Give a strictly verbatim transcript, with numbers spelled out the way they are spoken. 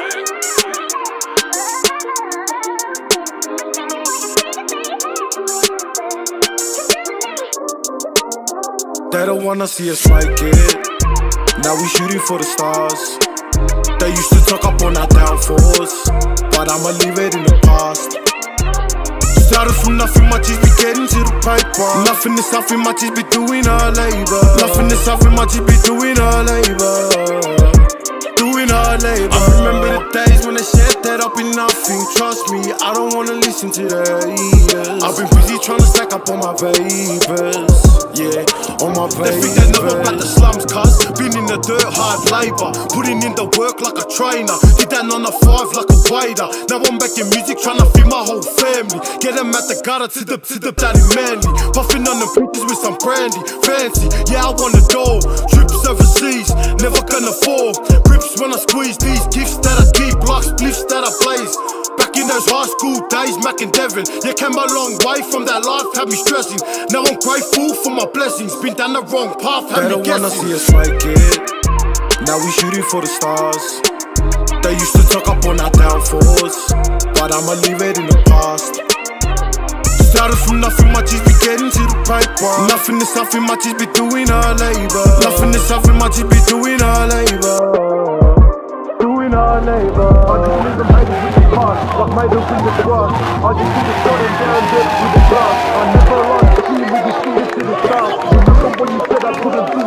They don't wanna see us make it. Now we shooting for the stars. They used to talk up on our downfalls, but I'ma leave it in the past. Started from nothing, much is be getting to the paper. Nothing is nothing, much is be doing our labor. Nothing is nothing, much is be doing our labor. Doing our labor. I remember the days when they said that I'll be nothing. Trust me, I don't wanna listen to their ears. I've been busy trying to stack up on my papers. Yeah, on my papers. They think they know about the slums, cuz been in the dirt, hard labour, putting in the work like a trainer. Did that on the five like a waiter. Now I'm making music, trying to feed my whole family. Get them at the gutter to the to the daddy manly. Puffing on the bitches with some brandy, fancy. Yeah, I wanna go. Trips overseas, never gonna fall. Grips when I squeeze these gifts that I keep, like spliffs that I blaze. Back in those high school days, Mac and Devon. Yeah, came a long way from that life, had me stressing. Now I'm grateful for my blessings. Been down the wrong path, had me guessing. They don't wanna see us make it. Now we shooting for the stars. They used to talk up on our downfalls, but I'ma leave it in the past. Started from nothing, much is be getting to the paper. Nothing is nothing, much is be doing our labor. Nothing is nothing, much is be doing our labor. Doing our labor. I just leave them haters with the heart, like made them with the trust. I just keep it going down deep with the glass. I never run, see with the shooters to the stars. Remember when you said I couldn't do